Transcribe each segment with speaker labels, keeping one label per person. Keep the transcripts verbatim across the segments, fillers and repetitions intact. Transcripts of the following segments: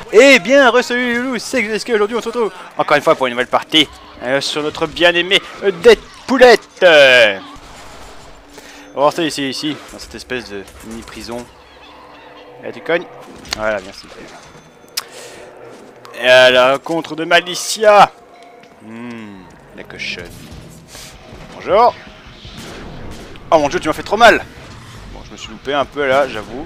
Speaker 1: Eh bien, re-salut les loulous, c'est Xesky. Aujourd'hui on se retrouve encore une fois pour une nouvelle partie euh, sur notre bien-aimé euh, Deadpoolette. Euh. On va rester ici, ici, dans cette espèce de mini-prison. Là tu cognes. Voilà, merci. Et à la rencontre de Malicia. Hmm, la cochonne. Bonjour. Oh mon dieu, tu m'as fait trop mal. Bon, je me suis loupé un peu là, j'avoue.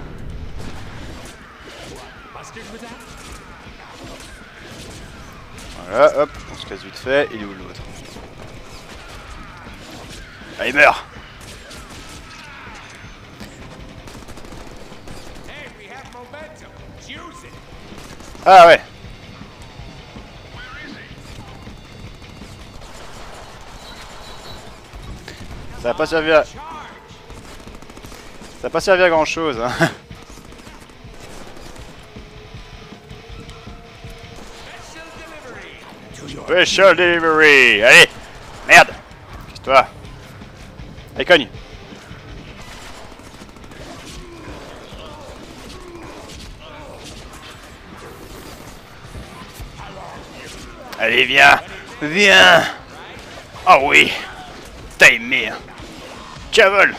Speaker 1: Voilà, hop, on se casse vite fait. Il est où l'autre? Ah, il meurt. Ah ouais. Ça va pas servir à... Ça va pas servir à grand chose, hein. Special delivery. Allez. Merde. Casse-toi. Allez, cogne. Allez, viens. Viens. Oh oui. T'as aimé, hein. Cavole.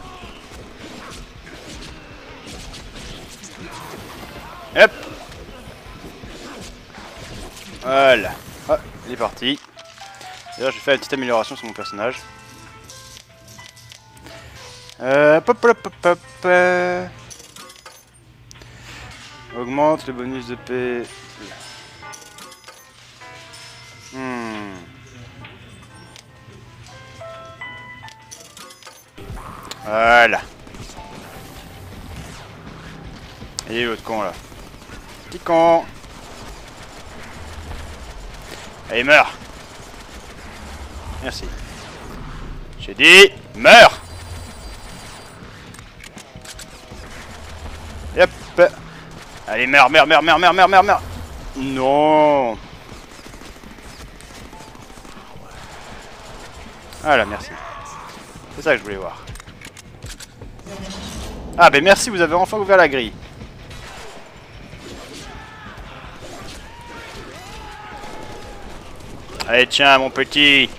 Speaker 1: Hop. Voilà. Oh, il est parti. D'ailleurs, je vais faire une petite amélioration sur mon personnage. Euh, pop, pop, pop, pop, euh. Augmente le bonus de paix. Hmm. Voilà. Et l'autre con là. Petit con. Allez, meurs. Merci. J'ai dit, meurs. Yep. Allez, meurs, meurs, meurs, meurs, meurs, meurs, meurs, meurs. Non. Voilà, merci. C'est ça que je voulais voir. Ah, ben merci, vous avez enfin ouvert la grille. Allez, tiens, mon petit.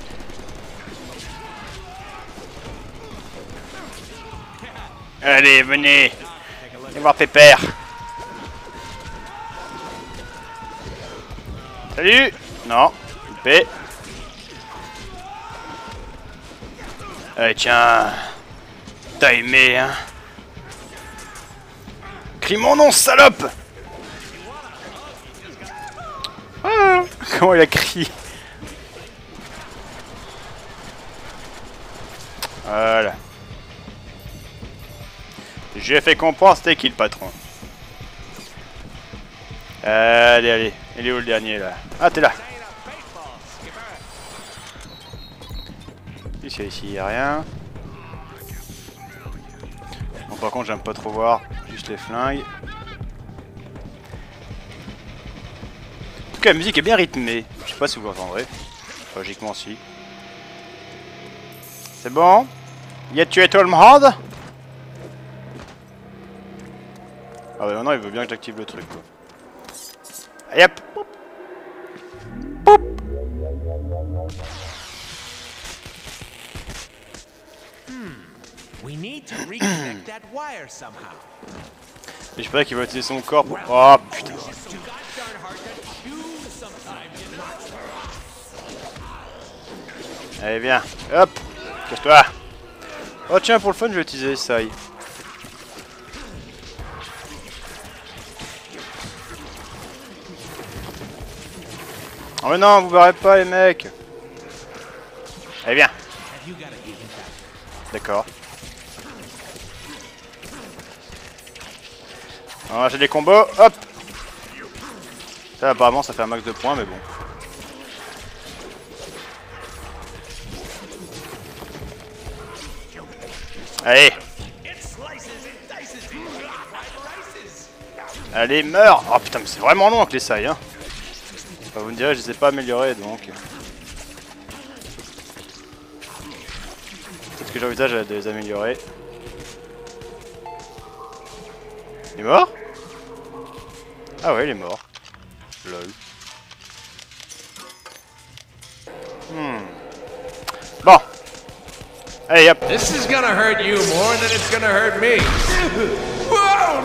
Speaker 1: Allez, venez. Venez voir Pépère. Salut. Non, coupé. Allez, tiens. T'as aimé, hein? Crie mon nom, salope! Ah, comment il a crié? Voilà. J'ai fait comprendre c'était qui le patron. Allez, allez. Il est où le dernier là? Ah, t'es là. Ici, ici, il n'y a rien. Bon, par contre, j'aime pas trop voir juste les flingues. En tout cas, la musique est bien rythmée. Je sais pas si vous l'entendrez. Logiquement, si. C'est bon? Il a tué tout le monde? Ah bah maintenant il veut bien que j'active le truc quoi. Allez hop. Poup. Et je sais pas qu'il va utiliser son corps pour... Oh putain. Allez viens. Hop. Cache-toi. Oh tiens, pour le fun je vais utiliser ça. Oh mais non, vous barrez pas les mecs. Allez viens. D'accord. Alors j'ai des combos, hop. Ça apparemment ça fait un max de points mais bon. Allez. Allez, meurs. Oh putain mais c'est vraiment long avec les sailles hein. Enfin, vous me direz je les ai pas améliorés donc. Peut-être que j'envisage de les améliorer. Il est mort? Ah ouais il est mort. Lol. Hmm. Bon. Allez, hop.
Speaker 2: This is gonna hurt you more than it's gonna hurt me. Whoa!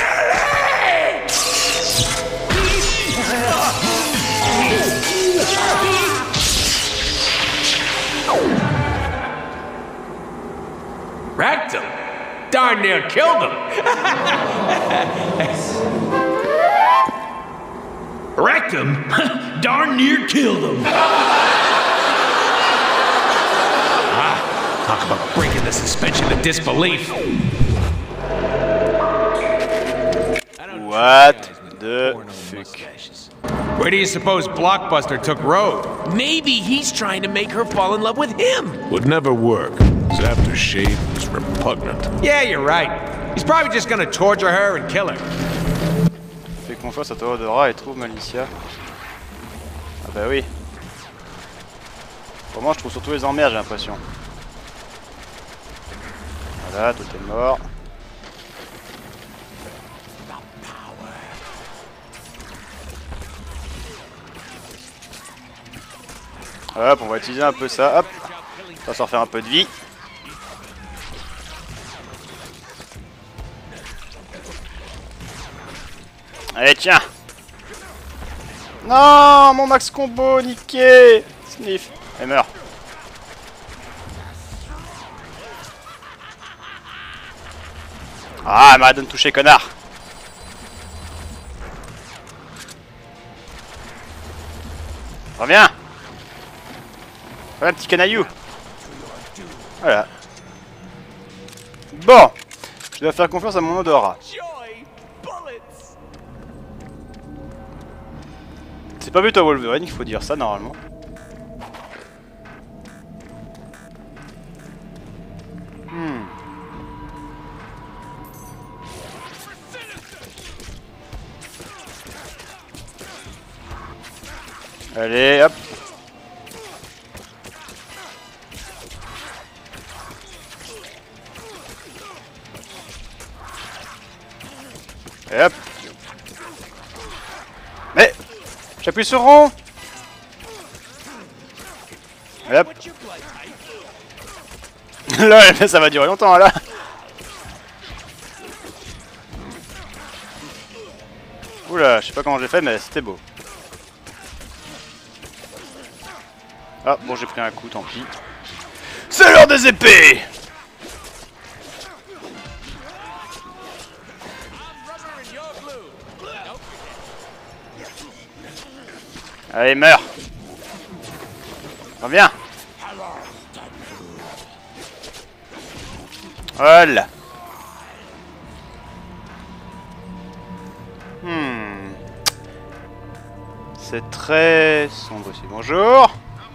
Speaker 2: Wrecked him. Darn near killed him.
Speaker 3: Wrecked him? Darn near killed him.
Speaker 2: Talk about breaking the suspension of disbelief.
Speaker 1: What the fuck?
Speaker 2: Where do you suppose Blockbuster took Road?
Speaker 4: Maybe he's trying to make her fall in love with him.
Speaker 3: Would never work. His aftershave is repugnant.
Speaker 2: Yeah, you're right. He's probably just gonna torture her and kill her.
Speaker 1: Fais confiance à Toradora et trouve Malicia. Ah bah oui. Pour moi, je trouve surtout les emmerdes, j'ai l'impression. Voilà, tout est mort. Hop, on va utiliser un peu ça, hop. Ça va s'en faire un peu de vie. Allez, tiens. Non, mon max combo, niqué. Sniff. Elle meurt. Ah, elle m'arrête de me toucher, connard. Reviens. Voilà, petit canaillou. Voilà. Bon. Je dois faire confiance à mon odorat. C'est pas vu toi Wolverine, il faut dire ça normalement. Hmm. Allez, hop. Et hop. Mais j'appuie sur rond. Et hop. Là, ça va durer longtemps là. Oula, je sais pas comment j'ai fait, mais c'était beau. Ah, bon, j'ai pris un coup, tant pis. C'est l'heure des épées! Allez, meurs! Reviens! Voilà! Hmm. C'est très sombre ici. Bonjour!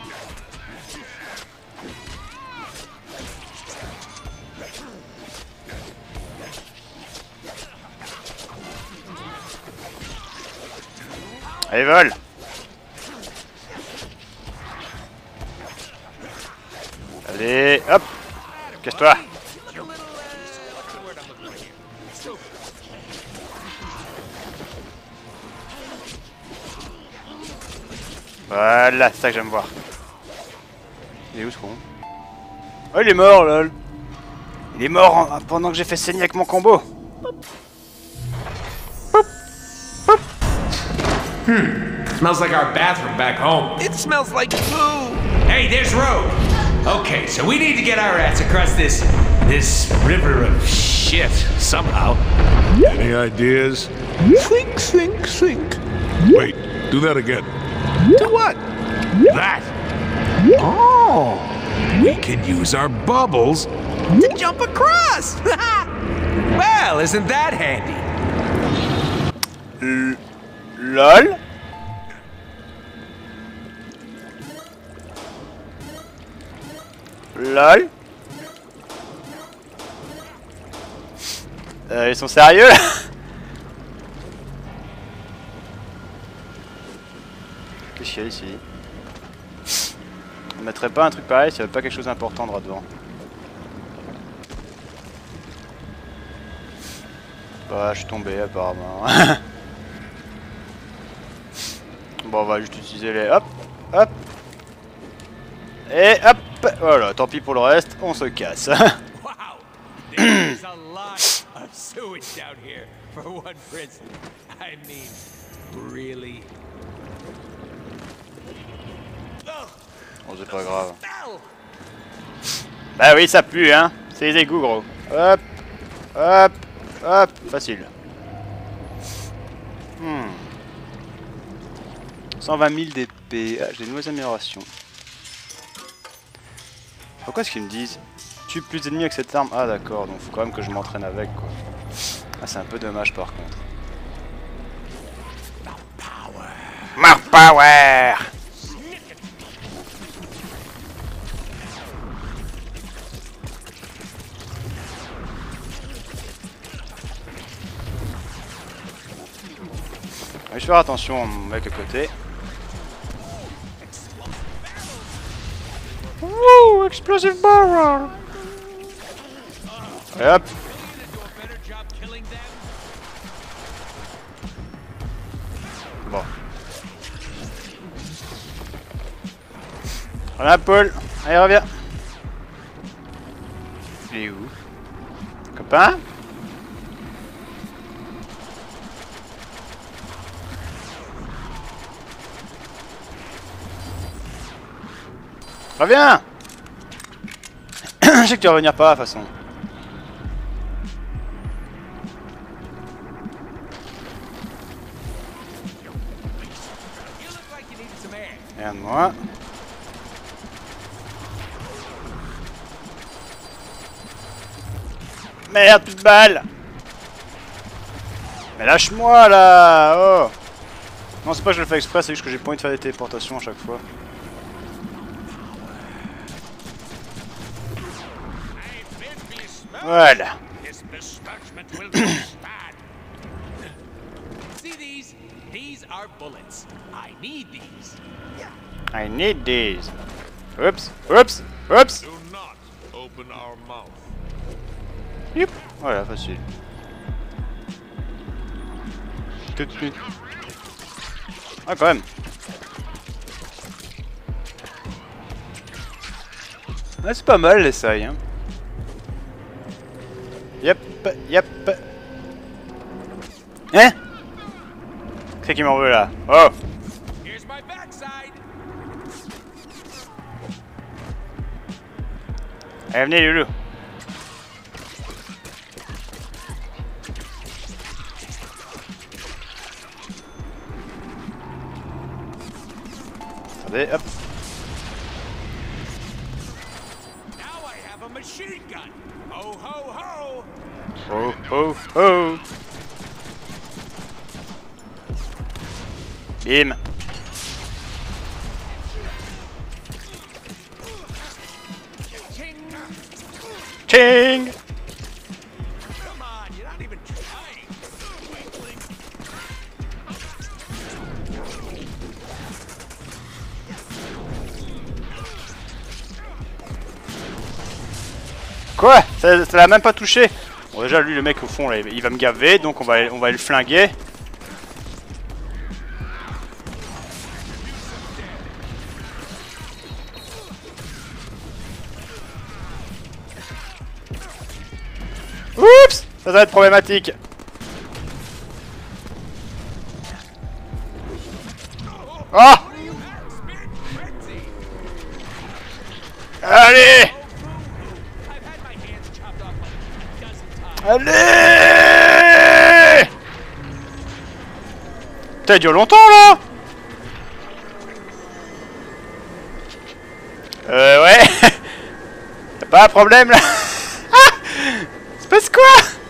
Speaker 1: Allez, vole! Allez, hop! Casse-toi! Voilà, c'est ça que j'aime voir. Il est où ce con? Oh, il est mort, lol! Il est mort en... pendant que j'ai fait saigner avec mon combo!
Speaker 2: Hmm. Smells like our bathroom back home.
Speaker 4: It smells like poo.
Speaker 2: Hey, there's Road. Okay, so we need to get our ass across this this river of shit somehow.
Speaker 3: Any ideas?
Speaker 4: Think, think, think.
Speaker 3: Wait, do that again.
Speaker 4: To what?
Speaker 2: That.
Speaker 4: Oh.
Speaker 2: We can use our bubbles
Speaker 4: To jump across.
Speaker 2: well, isn't that handy?
Speaker 1: L LOL. LOL. Euh, ils sont sérieux là? Qu'est-ce qu'il y a ici? On mettrait pas un truc pareil s'il n'y avait pas quelque chose d'important droit devant. Bah, je suis tombé apparemment. Bon, on va juste utiliser les... Hop, hop. Et hop. Voilà, tant pis pour le reste, on se casse.
Speaker 2: Wow, there's a lot of sewage down here for one prison. I mean, really?
Speaker 1: Bon, c'est pas grave.
Speaker 2: Smell!
Speaker 1: Bah oui, ça pue, hein. C'est les égouts, gros. Hop, hop, hop. Facile. Hmm. cent vingt mille D P. Ah, j'ai de nouvelles améliorations. Pourquoi est-ce qu'ils me disent tue plus d'ennemis avec cette arme? Ah d'accord, donc faut quand même que je m'entraîne avec quoi. Ah c'est un peu dommage par contre. More power. Je vais faire attention à mon mec à côté. Wouh, explosive barrel. Et hop. Bon. Voilà Paul. Allez reviens. Il est où? Copain? Reviens. Je sais que tu vas revenir pas de toute façon. Regarde-moi. Merde, plus de balles. Mais lâche-moi là. Oh. Non, c'est pas que je le fais exprès, c'est juste que j'ai pas envie de faire des téléportations à chaque fois. Voilà.
Speaker 2: See these? These are bullets. I need these.
Speaker 1: I need these. Oups, oups, oups.
Speaker 3: Do not open our mouth.
Speaker 1: Youp. Voilà, facile. Tout de suite. Ah, quand même. Ah, c'est pas mal les sailles, hein. Yep, yep. Hein? C'est qui m'en veut là? Oh!
Speaker 2: Here's my backside.
Speaker 1: Allez, venez, Loulou. Attendez, hop.
Speaker 2: Now I have a machine gun. Ho ho ho!
Speaker 1: Oh, oh, oh! Bim! Ching!
Speaker 2: Come on, you're not even trying.
Speaker 1: Quoi? Ça, ça l'a même pas touché. Bon déjà lui le mec au fond là, il va me gaver donc on va on va le flinguer. Oups! Ça va être problématique. Oh! Allez! Allez! T'as duré longtemps là? Euh ouais. Y'a pas un problème là? Ah! Il se passe quoi?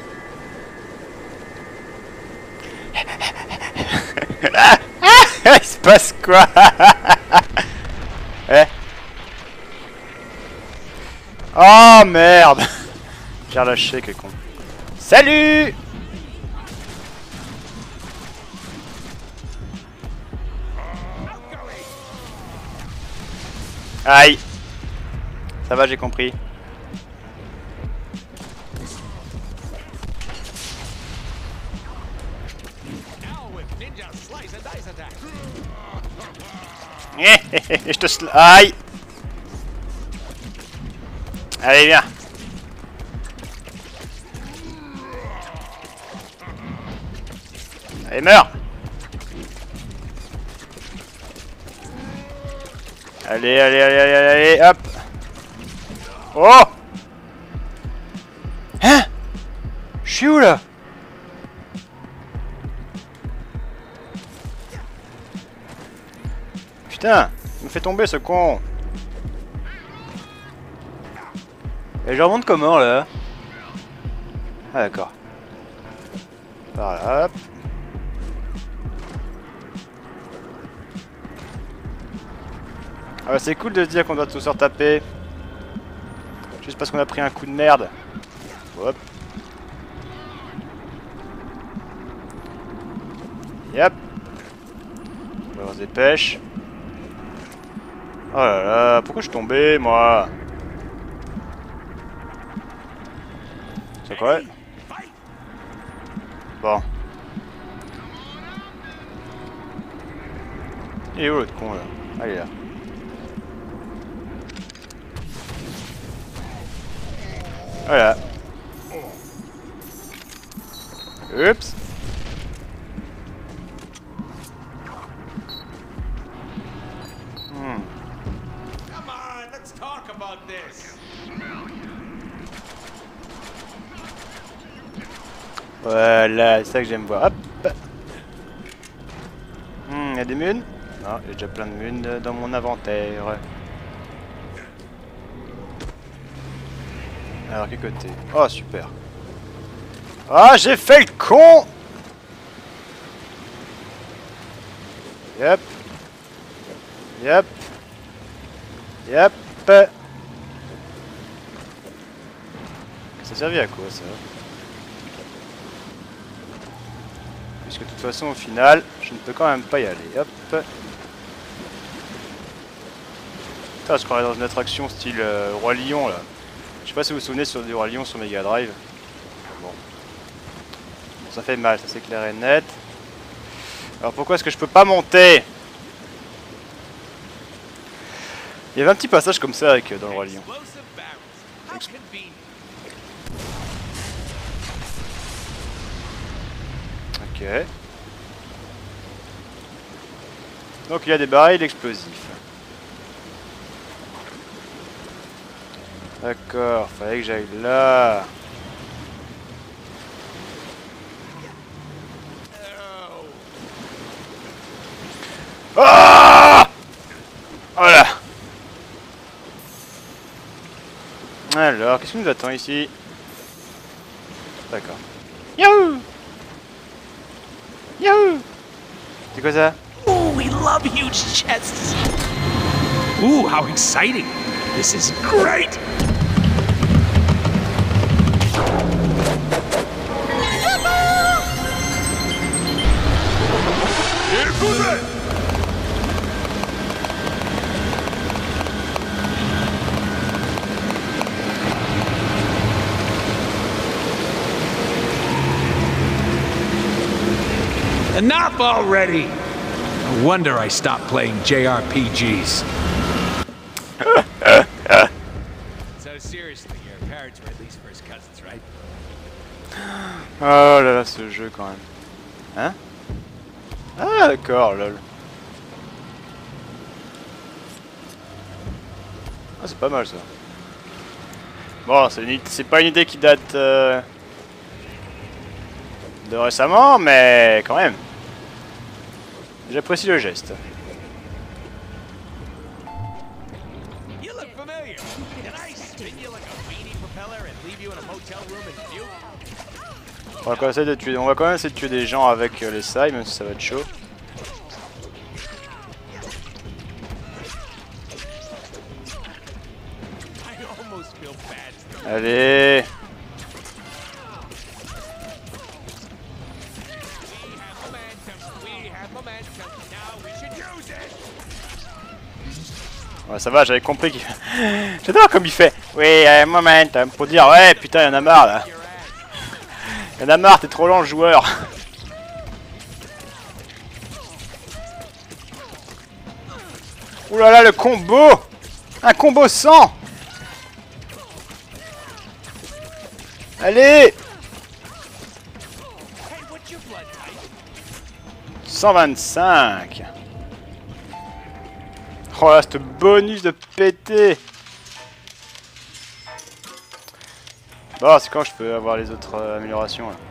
Speaker 1: Ah! Ah! Il se passe quoi? Eh? Oh merde! J'ai relâché, quel con. Salut! Aïe! Ça va, j'ai compris.
Speaker 2: Now with
Speaker 1: Je te sl... Aïe. Allez, viens. Allez, meurs. Allez, allez, allez, allez, allez, hop. Oh. Hein? Je suis où, là? Putain, il me fait tomber, ce con. Et je remonte comment, là? Ah, d'accord. Par là, hop. Ah bah c'est cool de se dire qu'on doit tous se retaper. Juste parce qu'on a pris un coup de merde. Hop. Yep. On se dépêche. Oh là là, pourquoi je suis tombé, moi? C'est quoi? Bon. Il est où l'autre con, là? Allez, là. Voilà. Oups. Hmm.
Speaker 2: Come on, let's talk about this.
Speaker 1: Voilà, c'est ça que j'aime voir. Hop. Hmm, y a des munes? Non, il y a déjà plein de munes dans mon inventaire. Alors, quel côté? Oh, super. Ah, j'ai fait le con! Yep. Yep. Yep. Ça servait à quoi, ça? Puisque de toute façon, au final, je ne peux quand même pas y aller. Hop. Putain, je croirais dans une attraction style euh, Roi Lion, là. Je sais pas si vous vous souvenez sur du Roi Lion sur Mega Drive. Bon. Bon, ça fait mal, ça c'est clair et net. Alors pourquoi est-ce que je peux pas monter? Il y avait un petit passage comme ça avec, dans le Roi Lion. Ok. Donc il y a des barils explosifs. D'accord, fallait que j'aille là. Ah! Voilà. Alors, qu'est-ce qui nous attend ici? D'accord. Yahoo! Yahoo! C'est quoi ça?
Speaker 4: Ooh, we love huge chests.
Speaker 3: Ooh, how exciting! This is great!
Speaker 2: Enough already! No wonder I stopped playing J R P Gs. So seriously, your parents were at least first cousins, right?
Speaker 1: Oh là là, ce jeu quand même. Hein? Ah d'accord, lol. Ah c'est pas mal ça. Bon, c'est pas une idée qui date euh, de récemment, mais quand même. J'apprécie le geste.
Speaker 2: You look familiar. Can I spin you like a weenie propeller and leave you in a motel room in view?
Speaker 1: On va, quand même essayer de tuer, on va quand même essayer de tuer des gens avec euh, les sailles, même si ça va être chaud. Allez. Ouais, ça va, j'avais compris qu'il... J'adore comme il fait. Oui, un moment, pour dire, ouais, putain, y'en a marre, là. Y'en a marre, t'es trop lent, le joueur. Ouh là là, le combo! Un combo cent! Allez! cent vingt-cinq. Oh là, ce bonus de pété! Bon, c'est quand je peux avoir les autres euh, améliorations là.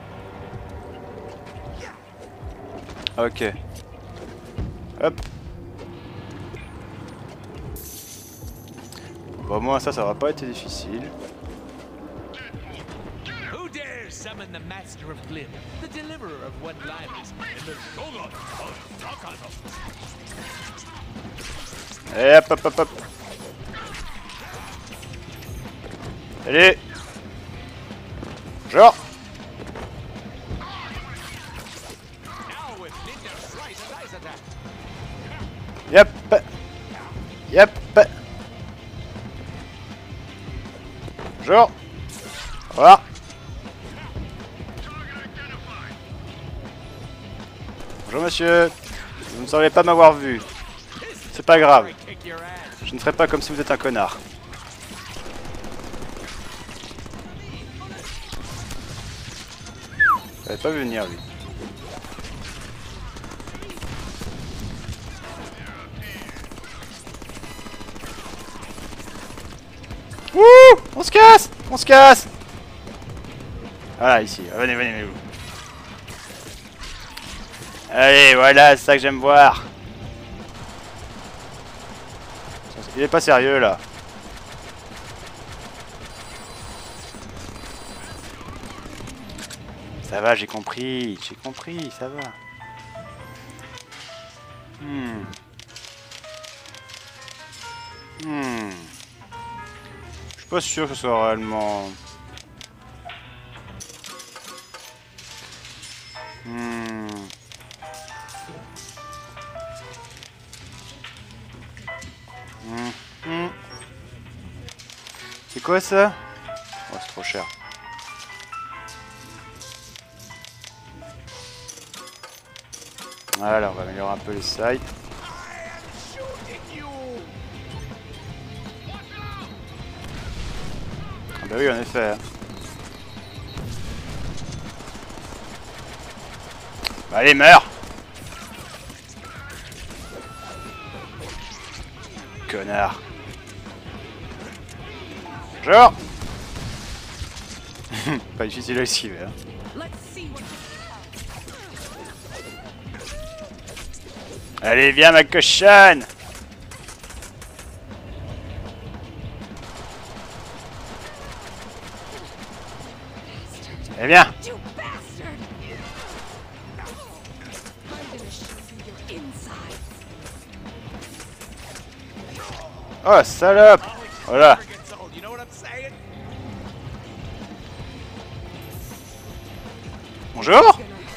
Speaker 1: Ok. Hop. Bon, au moins ça, ça va pas être difficile.
Speaker 4: Who dares summon the master of Glim, the deliverer of one-liners, and the Shogun of Takano?
Speaker 1: Et hop hop hop hop. Allez. Genre. Yep. Yep. Genre. Voilà. Bonjour monsieur. Vous ne semblez pas m'avoir vu. C'est pas grave. Je ne ferai pas comme si vous êtes un connard. J'avais pas vu venir lui. Wouh! On se casse! On se casse! Voilà, ici. Venez, venez, venez. Allez, voilà, c'est ça que j'aime voir. Il est pas sérieux là. Ça va, j'ai compris, j'ai compris, ça va. Hmm. Hmm. Je suis pas sûr que ce soit réellement... Hmm. Hmm. Hmm. C'est quoi ça? Oh, c'est trop cher. Voilà, on va améliorer un peu les sites. Ah bah oui, en effet. Bah allez, meurs! Connard. Genre. Pas difficile à esquiver. Hein. Allez, viens ma cochonne! Eh bien! Oh, salope! Voilà! Bonjour!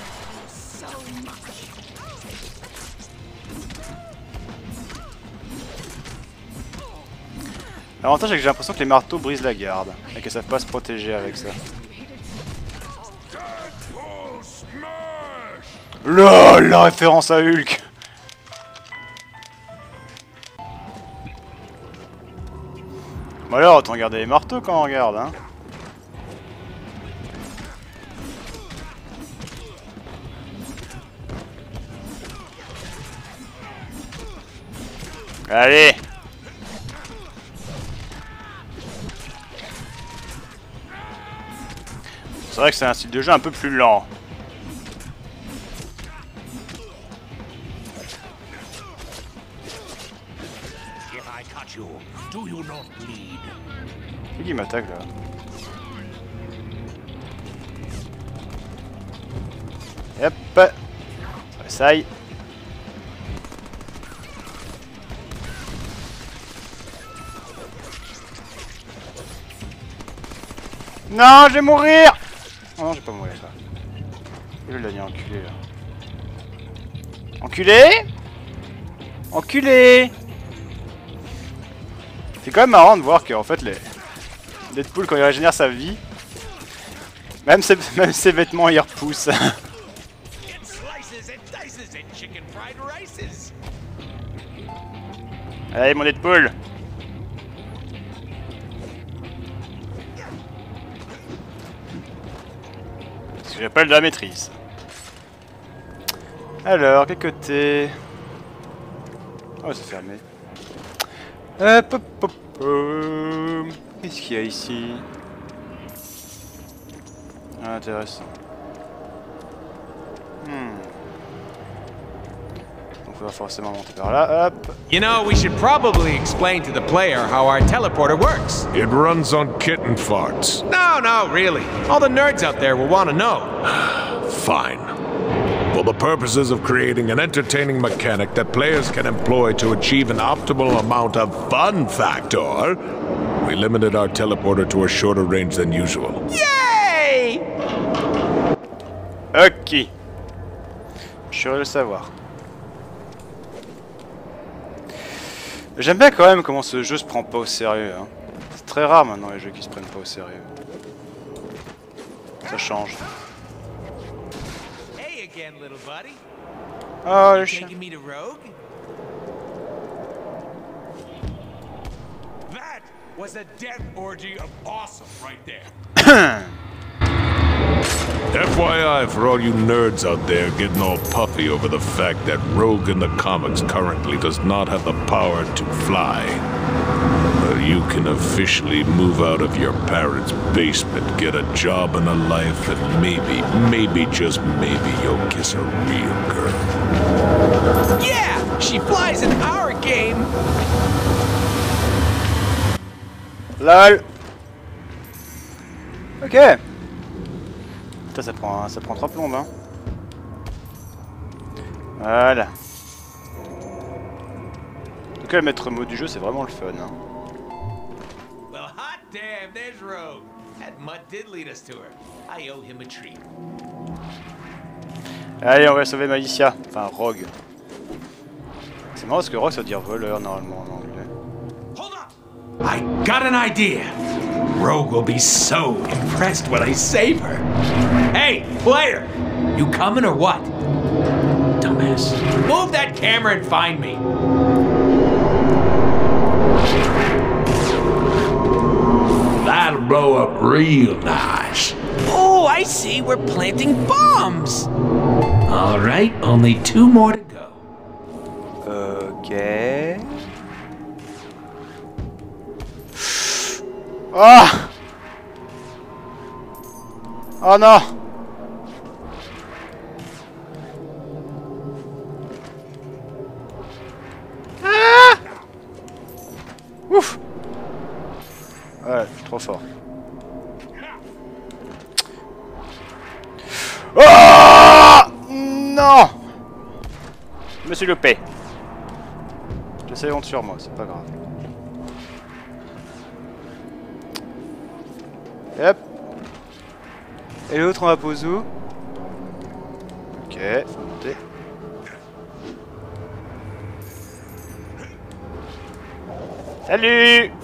Speaker 1: L'avantage c'est que j'ai l'impression que les marteaux brisent la garde et qu'elles savent pas se protéger avec ça. LOL, la référence à Hulk. Bon alors, autant regarder les marteaux quand on regarde, hein. Allez. C'est vrai que c'est un style de jeu un peu plus lent. C'est qui m'attaque là? Hop. Ça y est. Non, je vais mourir! Oh non, je vais pas mourir ça. Je l'ai enculé là. Enculé! Enculé! C'est quand même marrant de voir qu'en fait les Deadpool quand il régénère sa vie, même ses, même ses vêtements ils repoussent. Allez, mon Deadpool. Parce que j'ai pas de la maîtrise. Alors, quel côté? Oh, c'est fermé. Hop, hop, hop, hop. Qu'est-ce qu'il y a ici? Ah, intéressant. Hmm. Donc on va forcément monter par là, hop.
Speaker 2: You know, we should probably explain to the player how our teleporter works.
Speaker 5: It runs on kitten farts.
Speaker 2: No, no, really. All the nerds out there will want to know.
Speaker 5: Fine. For the purposes of creating an entertaining mechanic that players can employ to achieve an optimal amount of fun factor, we limited our teleporter to a shorter range than usual.
Speaker 2: Yay!
Speaker 1: Ok. Je suis heureux de le savoir. J'aime bien quand même comment ce jeu se prend pas au sérieux. Hein. C'est très rare maintenant les jeux qui se prennent pas au sérieux. Ça change.
Speaker 4: Hey again, little buddy.
Speaker 1: Oh le chien.
Speaker 4: Taking me to Rogue?
Speaker 3: That was a death orgy of awesome right there.
Speaker 5: F Y I for all you nerds out there getting all puffy over the fact that Rogue in the comics currently does not have the power to fly. Well, you can officially move out of your parents' basement, get a job and a life, and maybe, maybe just maybe you'll kiss a real girl.
Speaker 2: Yeah, she flies in our game.
Speaker 1: LOL. Ok. Putain, ça prend, ça prend trois plombes, hein. Voilà. En tout cas, le maître mot du jeu, c'est vraiment le fun. Hein.
Speaker 4: Well, hot damn, there's Rogue. That mutt did lead us to her. I owe him a treat.
Speaker 1: Allez, on va sauver Malicia. Enfin, Rogue. C'est marrant parce que Rogue, ça veut dire voleur normalement en anglais.
Speaker 3: Hold up!
Speaker 2: I got an idea. Rogue will be so impressed when I save her. Hey, player! You coming or what? Dumbass. Move that camera and find me.
Speaker 3: That'll blow up real nice.
Speaker 2: Oh, I see. We're planting bombs. All right, only two more to go.
Speaker 1: Ok. Ah! Oh non! Ah! Ouf! Ouais, je suis trop fort. Oh! Non! Je me suis loupé. J'essaie honte sur moi, c'est pas grave. Hop. Et l'autre on va poser où? Ok, faut monter. Salut!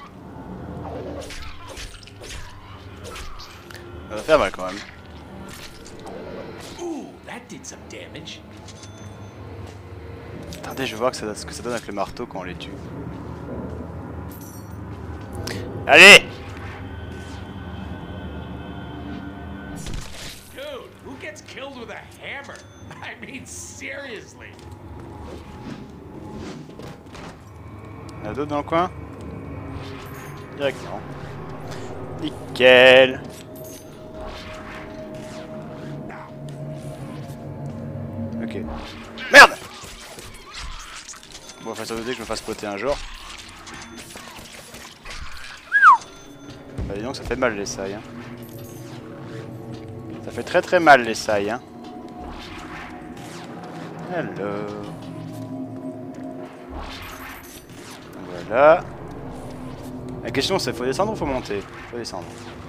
Speaker 1: Ça va faire mal quand même.
Speaker 4: Ooh, that did some damage.
Speaker 1: Attendez, je vais voir que ça, ce que ça donne avec le marteau quand on les tue. Allez!
Speaker 4: Dude, who gets killed with a hammer? I mean, seriously.
Speaker 1: Il y en a d'autres dans le coin? Directement. Nickel! Ok. Merde! Bon, enfin, ça veut dire que je me fasse spotter un jour. Bah, dis donc, ça fait mal les sailles. Hein. Ça fait très très mal les sailles. Hein. Alors. Voilà. La question c'est faut descendre ou faut monter? Faut descendre.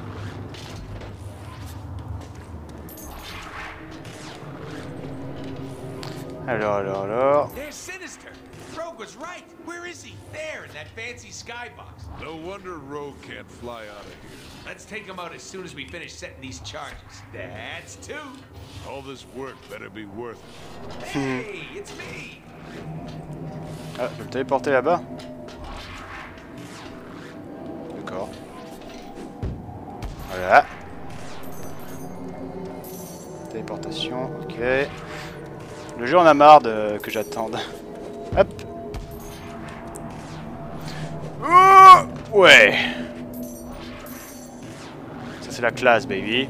Speaker 1: Alors, alors, alors.
Speaker 4: There's Sinister. Rogue was right. Where is he? There, in that fancy skybox.
Speaker 5: No wonder Rogue can't fly out of here.
Speaker 4: Let's take him out as soon as we finish setting these charges. That's two.
Speaker 5: All this work better be worth it.
Speaker 4: Hey, it's me.
Speaker 1: Ah, je vais le téléporter là-bas. D'accord. Voilà. Téléportation, ok. Le jeu en a marre de... que j'attende. Hop. Oh ouais. Ça c'est la classe, baby.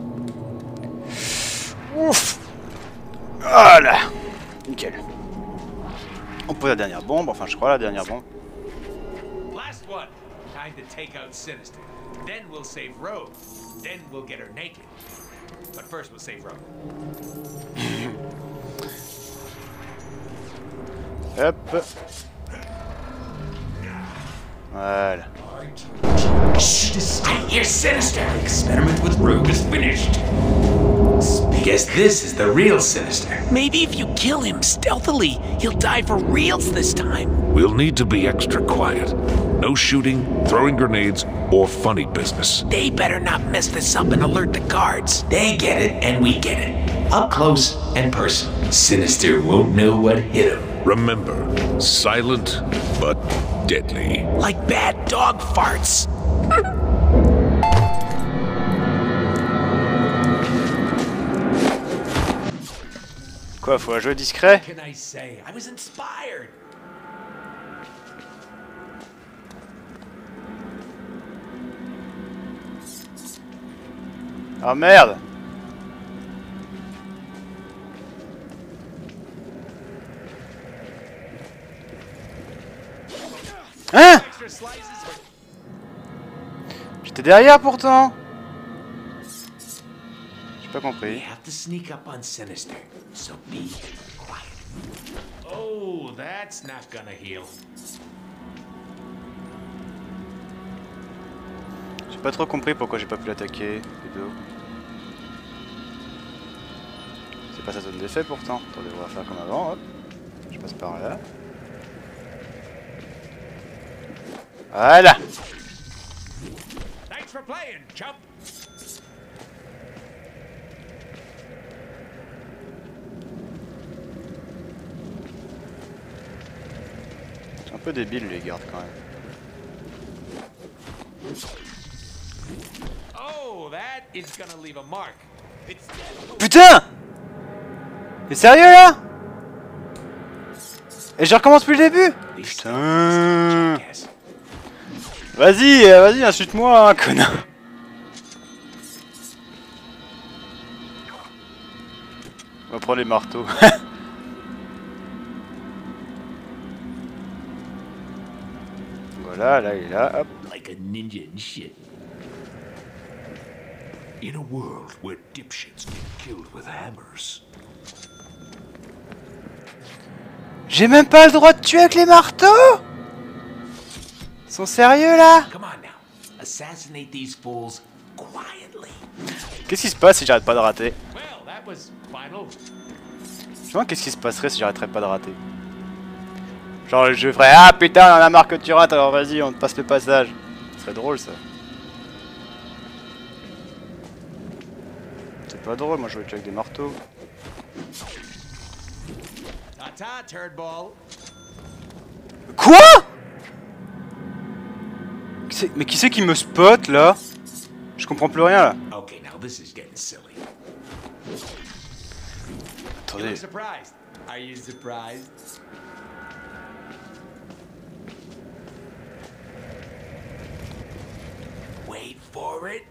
Speaker 1: Ouf. Voilà. Nickel. On pose la dernière bombe, enfin je crois la dernière bombe.
Speaker 4: Last one. Time to take out Sinister. Then we'll save Rogue. Then we'll get her naked. But first we'll save Rogue.
Speaker 1: Hop. Voilà.
Speaker 2: Shh, stay here, Sinister. Experiment with Rogue is finished. Guess this is the real Sinister.
Speaker 6: Maybe if you kill him stealthily, he'll die for reals this time.
Speaker 5: We'll need to be extra quiet. No shooting, throwing grenades, or funny business.
Speaker 6: They better not mess this up and alert the guards.
Speaker 2: They get it, and we get it. Up close and personal. Sinister won't know what hit him.
Speaker 5: Remember, silent but deadly.
Speaker 6: Like bad dog farts.
Speaker 1: Quoi, faut jouer discret?
Speaker 4: What can I say? I was inspired.
Speaker 1: Ah merde! Hein?
Speaker 4: Extra slices for
Speaker 1: J'étais derrière pourtant! J'ai pas
Speaker 2: We
Speaker 1: compris.
Speaker 2: have to sneak up on Sinister, so be quiet.
Speaker 4: Oh, that's not gonna heal.
Speaker 1: J'ai pas trop compris pourquoi j'ai pas pu l'attaquer. Plutôt. C'est pas sa zone d'effet pourtant. Attendez, on va faire comme avant. Hop. Je passe par là. Voilà.
Speaker 4: Thanks for playing, chump.
Speaker 1: C'est un peu débile les gardes quand même.
Speaker 4: Oh, that is gonna leave a mark. It's
Speaker 1: Putain! T'es sérieux là? Et je recommence depuis le début? Putain!
Speaker 2: Jackass.
Speaker 1: Vas-y, euh, vas-y, insulte-moi, hein, connard! On va prendre les marteaux. Voilà, là il est là, hop.
Speaker 2: Like a ninja and shit.
Speaker 3: In a world where dipshits get killed with hammers,
Speaker 1: J'ai même pas le droit de tuer avec les marteaux? Ils sont sérieux là?
Speaker 2: Come on now. Assassinate these fools quietly.
Speaker 1: Qu'est-ce qui se passe si j'arrête pas de rater?
Speaker 4: well, that was final.
Speaker 1: Je me demande qu'est-ce qui se passerait si j'arrêterais pas de rater. Genre je ferais ah putain on en a marre que tu rates alors vas-y on te passe le passage. Ce serait drôle ça. C'est pas drôle moi je jouer avec des marteaux.
Speaker 4: Ta-ta, turd ball.
Speaker 1: Quoi? Qui c'est- Mais qui c'est qui me spot là? Je comprends plus rien là.
Speaker 2: Okay, now this is getting silly.
Speaker 4: You
Speaker 1: Attendez.
Speaker 4: look surprised. Are you surprised?
Speaker 2: Wait for it.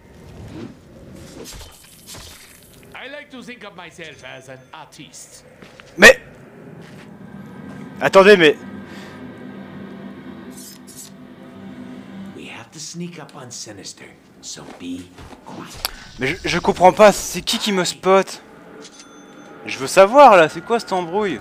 Speaker 4: I like to think of myself as an artiste.
Speaker 1: Mais attendez mais
Speaker 2: We have to sneak up on Sinister, so be quiet.
Speaker 1: mais je, je comprends pas. C'est qui qui me spot? Je veux savoir là. C'est quoi cette embrouille?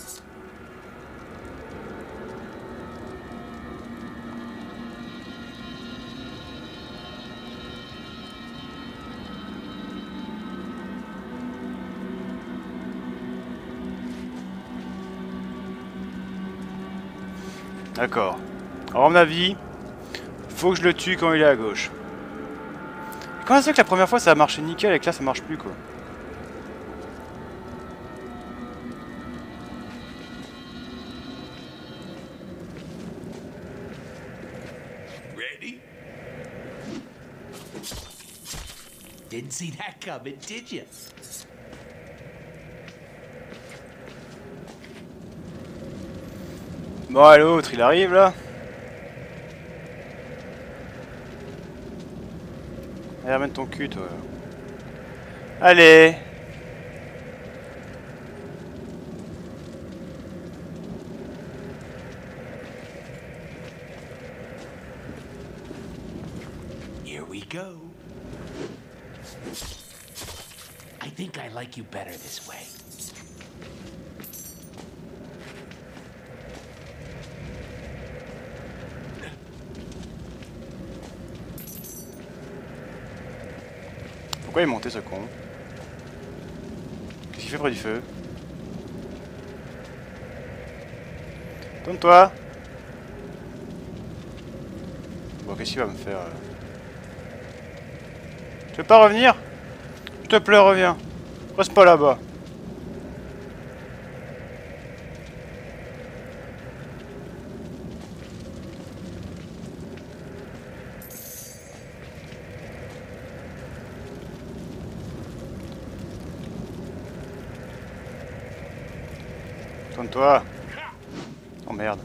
Speaker 1: D'accord. Alors, à mon avis, faut que je le tue quand il est à gauche. Comment ça fait que la première fois ça a marché nickel et que là ça marche plus quoi?
Speaker 3: ready.
Speaker 2: Didn't see that coming, did you?
Speaker 1: Bon, allez, l'autre, il arrive là. Allez, ramène ton cul, toi. Allez.
Speaker 2: Here we go. I think I like you better this way.
Speaker 1: Pourquoi il est monté ce con? Qu'est-ce qu'il fait près du feu? Tourne-toi. Bon, qu'est-ce qu'il va me faire là? Tu veux pas revenir? S'il te plaît, reviens. Reste pas là-bas. Tourne-toi. Oh merde.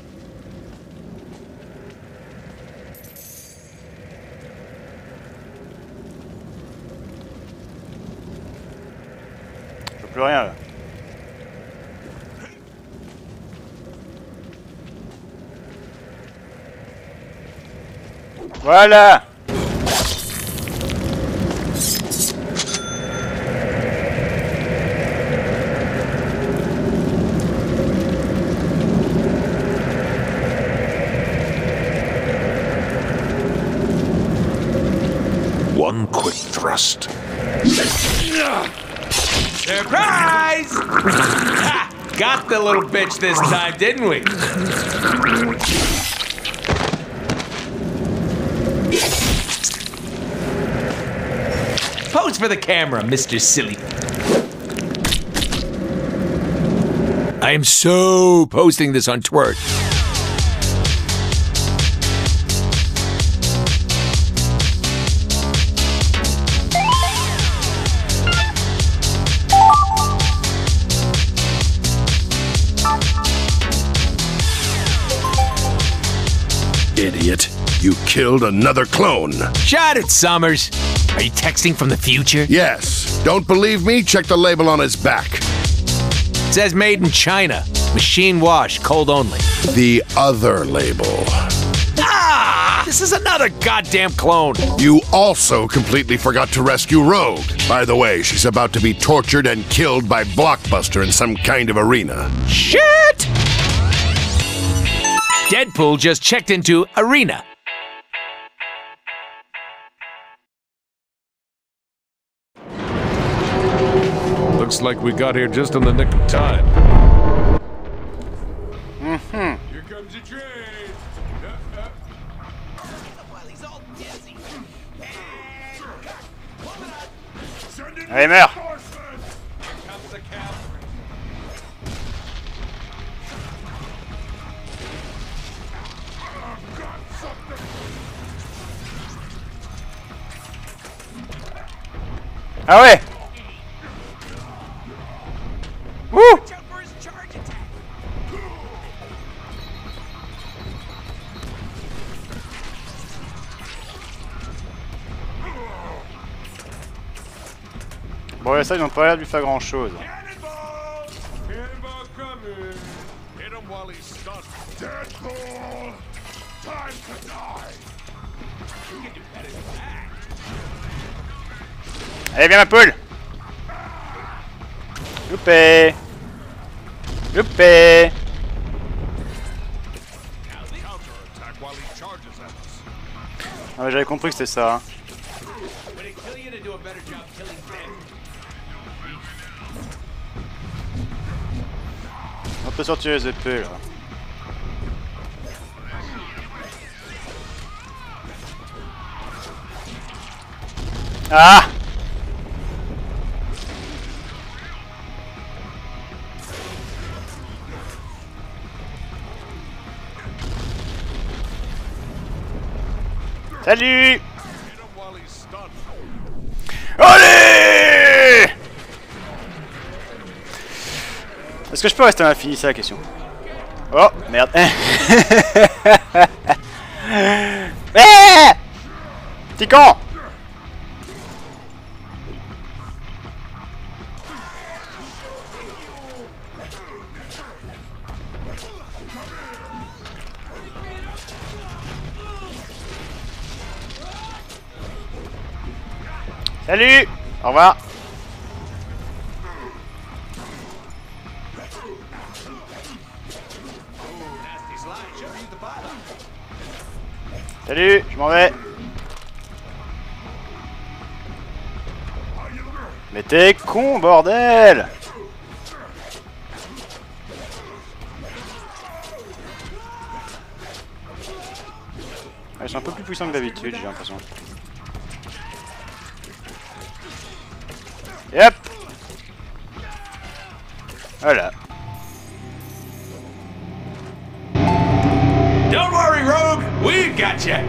Speaker 1: Je peux plus rien là. Voilà.
Speaker 5: One quick thrust.
Speaker 2: Surprise! Ha! Got the little bitch this time, didn't we? Pose for the camera, Mister Silly. I am so posting this on Twitter.
Speaker 7: Idiot. You killed another clone.
Speaker 2: Shot it, Summers. Are you texting from the future?
Speaker 7: Yes. Don't believe me? Check the label on his back.
Speaker 2: It says made in China. Machine wash, cold only.
Speaker 7: The other label.
Speaker 2: Ah! This is another goddamn clone.
Speaker 7: You also completely forgot to rescue Rogue. By the way, she's about to be tortured and killed by Blockbuster in some kind of arena.
Speaker 2: Shit! Deadpool just checked into Arena.
Speaker 5: Looks like we got here just in the nick of time.
Speaker 3: Here comes the train. Uh, uh. Send in
Speaker 1: Allez, meurs.
Speaker 3: reinforcements. Here comes the cavalry. I've got something.
Speaker 1: Ah ouais. Wouh. Bon, et ça, ils n'ont pas l'air de lui faire grand chose.
Speaker 3: Cannonball! Cannonball coming. Hit him while he's stunned. Deadpool! Time to die! You can do better than that.
Speaker 1: Allez, viens ma poule. Loupé. Loupé.
Speaker 3: Counterattack while he charges at us.
Speaker 1: Ah ouais, j'avais compris que c'était ça. Hein.
Speaker 4: Would it kill you to do a better job killing Ben?
Speaker 1: On peut sortir les épées là. Ah! Salut!
Speaker 3: Hit him while he's stunned.
Speaker 1: Allez! Est-ce que je peux rester à l'infini, c'est la question. Oh, merde. Eh! Petit con! Salut! Au revoir! Salut, je m'en vais. Mais t'es con, bordel! Ouais, c'est un peu plus puissant que d'habitude, j'ai l'impression. Yep! Voilà.
Speaker 4: Don't worry, Rogue. We've got you.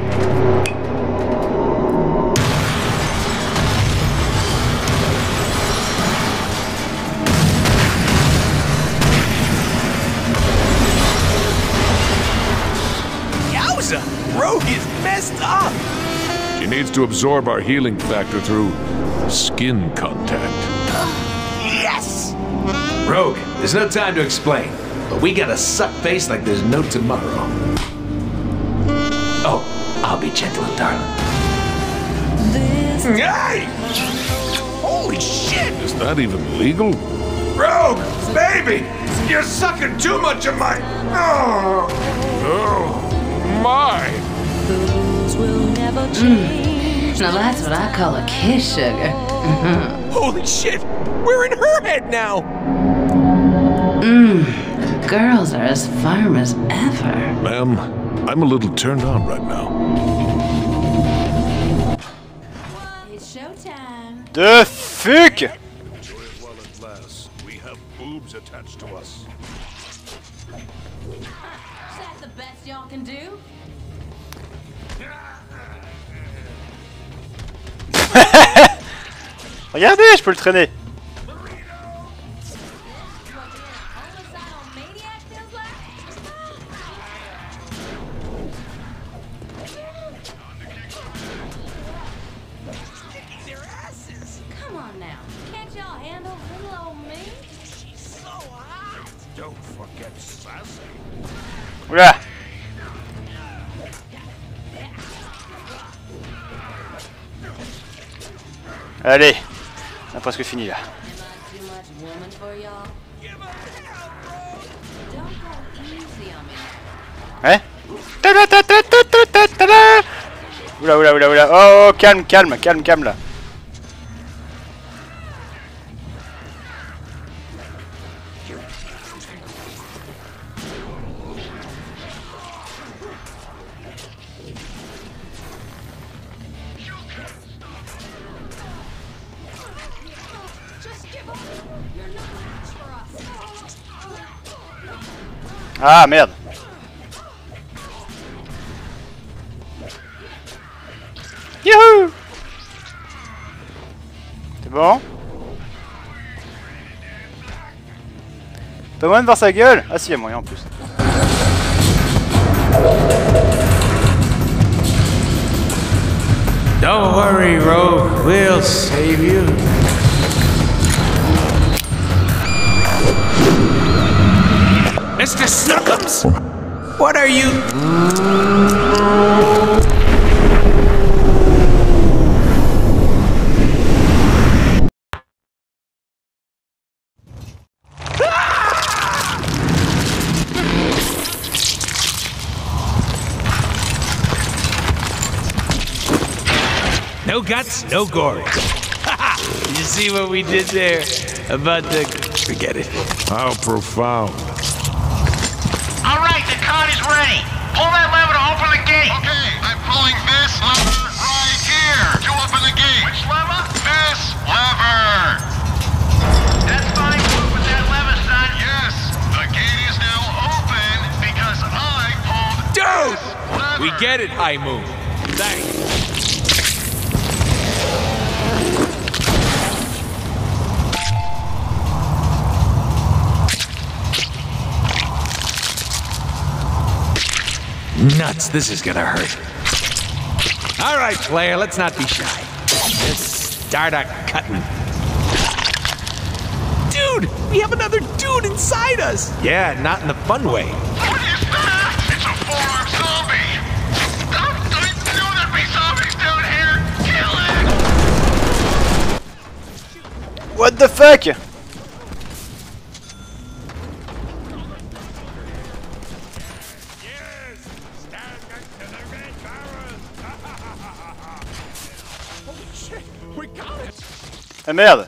Speaker 4: Yowza! Rogue is messed up.
Speaker 5: She needs to absorb our healing factor through skin contact.
Speaker 4: Yes! Rogue, there's no time to explain, but we gotta suck face like there's no tomorrow. Oh, I'll be gentle, darling. Hey! Holy shit!
Speaker 5: Is that even legal?
Speaker 4: Rogue, baby! You're sucking too much of my... Oh,
Speaker 5: Oh, my!
Speaker 8: Mm. Now that's what I call a kiss, sugar.
Speaker 4: holy shit! We're in her head now!
Speaker 8: Mmm, the girls are as firm as ever.
Speaker 5: Ma'am, I'm a little turned on right now.
Speaker 8: It's showtime.
Speaker 1: De fuck!
Speaker 3: Enjoy it while it lasts. We have boobs attached to us.
Speaker 8: Is that the best y'all can do?
Speaker 1: Regardez, je peux le traîner.
Speaker 8: Come on now. Can't y'all handle little old me?
Speaker 3: Don't forget sassy.
Speaker 1: Oula. Allez, on a presque fini là.
Speaker 8: Am I too much woman for y'all? Don't go easy on me.
Speaker 1: Hein? Ta-da-ta-ta-ta-ta-ta-ta. Oula, oula, oula, oula. Oh, oh, calme, calme, calme, calme là. Ah merde. Youhou! C'est bon? Pas moyen de voir sa gueule? Ah si, il y a moyen en plus.
Speaker 4: Don't worry, Rogue. We'll save you. Mister Snookums! What are you... No guts, no gory. You see what we did there? About the... Forget it.
Speaker 5: How profound.
Speaker 9: All right, the cart is ready. Pull that lever to open the gate. Okay, I'm pulling this lever right here to open the gate. Which lever? This lever. That's fine. With that lever, son. Yes, the gate is now open because I pulled
Speaker 4: Dude!
Speaker 9: this lever.
Speaker 4: We get it, High Moon. Thanks.
Speaker 2: Nuts, this is gonna hurt. All right, player, let's not be shy. Let's start a cutting.
Speaker 6: Dude, we have another dude inside us.
Speaker 2: Yeah, not in the fun way.
Speaker 9: What is that? It's a four-armed zombie! Stop! I knew there'd be zombies down here! Kill it!
Speaker 1: What the fuck? Ah merde!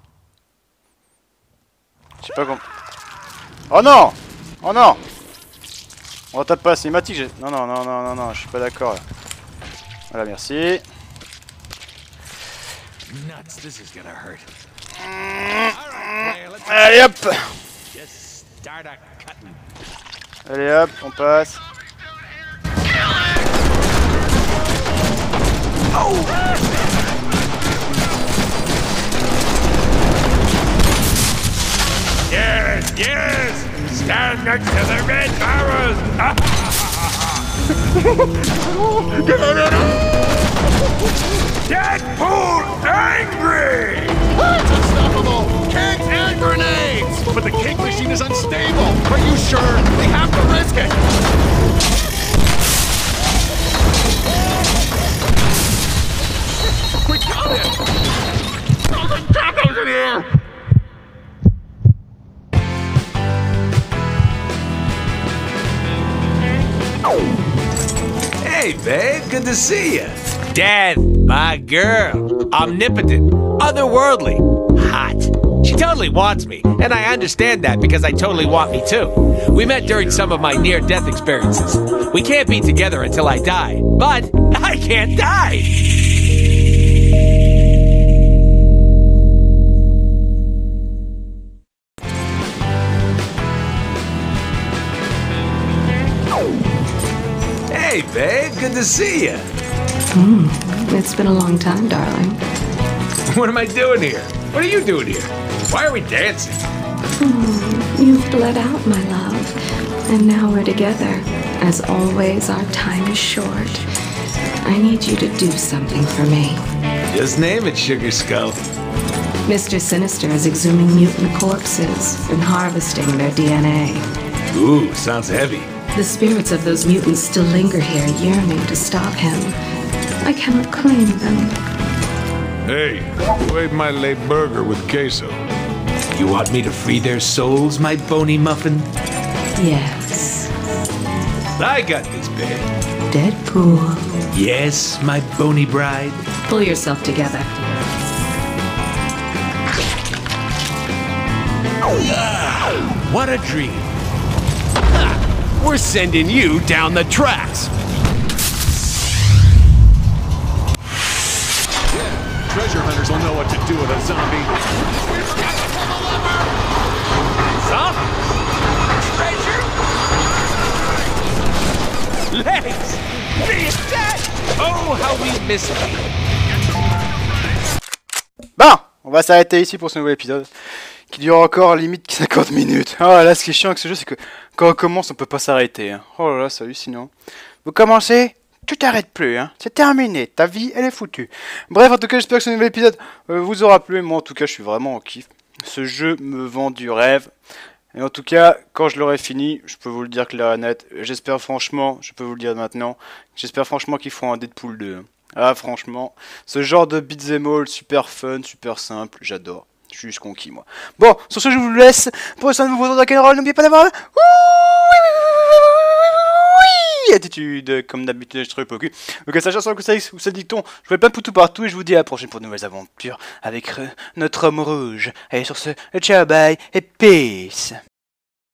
Speaker 1: Je sais pas comment. Oh non! Oh non! On tape pas la cinématique, j'ai... Non, non, non, non, non, non, je suis pas d'accord là. Voilà, merci.
Speaker 2: Nuts, this is gonna hurt.
Speaker 1: Allez hop!
Speaker 2: Just start a cutting.
Speaker 1: Allez hop, on passe.
Speaker 3: Yes, yes! Stand next to the red barrels! Deadpool angry!
Speaker 7: It's unstoppable! Kegs and grenades! But the keg machine is unstable! Are you sure? We have to risk it! We got it! Oh, the tacos in here!
Speaker 2: Hey, babe, good to see you. Dad, my girl. Omnipotent, otherworldly, hot. She totally wants me, and I understand that because I totally want me too. We met during some of my near-death experiences. We can't be together until I die, but I can't die. Hey, babe, good to see you.
Speaker 10: Mm, it's been a long time, darling.
Speaker 2: What am I doing here? What are you doing here? Why are we dancing?
Speaker 10: Mm, you've bled out, my love. And now we're together. As always, our time is short. I need you to do something for me.
Speaker 2: Just name it, Sugar Skull.
Speaker 10: Mister Sinister is exhuming mutant corpses and harvesting their D N A.
Speaker 2: Ooh, sounds heavy.
Speaker 10: The spirits of those mutants still linger here, yearning to stop him. I cannot claim them.
Speaker 5: Hey, who ate my late burger with queso?
Speaker 2: You want me to free their souls, my bony muffin?
Speaker 10: Yes.
Speaker 2: I got this, babe.
Speaker 10: Deadpool.
Speaker 2: Yes, my bony bride.
Speaker 10: Pull yourself together.
Speaker 2: Ah, what a dream.
Speaker 6: We're sending you down the tracks.
Speaker 3: Treasure hunters will know what to do with a zombie. We forgot to pull the lever!
Speaker 6: Zombie? Treasure? Legs! Me dead! Oh, how we miss me.
Speaker 1: Bon, on va s'arrêter ici pour ce nouvel épisode. Qui dure encore limite cinquante minutes. Oh là, ce qui est chiant avec ce jeu, c'est que quand on commence, on peut pas s'arrêter. Hein. Oh là là, c'est hallucinant. Vous commencez, tu t'arrêtes plus. Hein. C'est terminé. Ta vie, elle est foutue. Bref, en tout cas, j'espère que ce nouvel épisode euh, vous aura plu. Moi, en tout cas, je suis vraiment en kiff. Ce jeu me vend du rêve. Et en tout cas, quand je l'aurai fini, je peux vous le dire clair et net. J'espère franchement, je peux vous le dire maintenant, j'espère franchement qu'ils feront un Deadpool deux. Ah, franchement, ce genre de beat'em all super fun, super simple, j'adore. Je suis juste conquis, moi. Bon, sur ce, je vous laisse. Pour ça, vous votre rock'n'roll, n'oubliez pas d'avoir oui, attitude, comme d'habitude, je trouve pas au cul. Donc, à sa chanson, que ça, ou ça dicton, je fais plein de poutou partout et je vous dis à la prochaine pour de nouvelles aventures avec euh, notre homme rouge. Allez, sur ce, ciao, bye et peace.